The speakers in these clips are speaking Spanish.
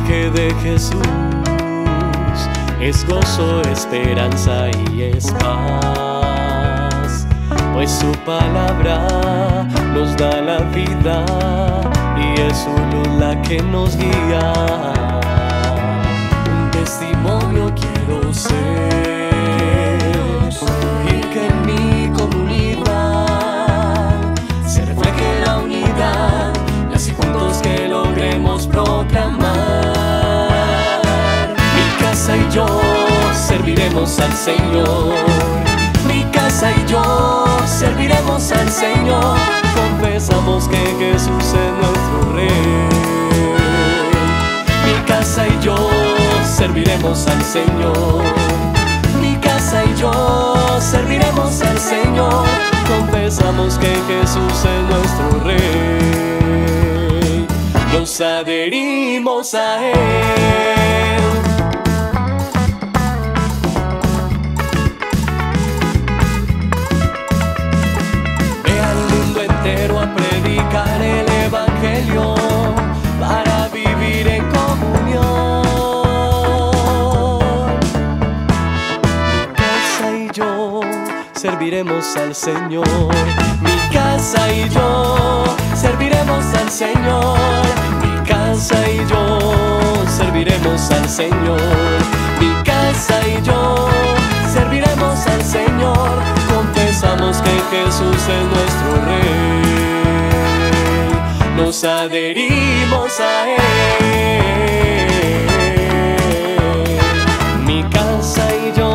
linaje de Jesús es gozo, esperanza y es paz, pues su palabra nos da la vida y es su luz la que nos guía. Un testimonio quiero ser y que en mi comunidad se refleje la unidad y así juntos que logremos proclamar. Mi casa y yo serviremos al Señor. Mi casa y yo serviremos al Señor. Confesamos que Jesús es nuestro Rey. Mi casa y yo serviremos al Señor. Mi casa y yo serviremos al Señor. Confesamos que Jesús es nuestro Rey. Nos adherimos a Él. A predicar el Evangelio para vivir en comunión. Mi casa y yo serviremos al Señor. Mi casa y yo serviremos al Señor. Mi casa y yo serviremos al Señor. Mi casa y yo serviremos al Señor. Confesamos que Jesús es nuestro Rey. Nos adherimos a Él. Mi casa y yo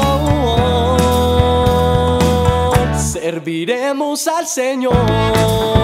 serviremos al Señor.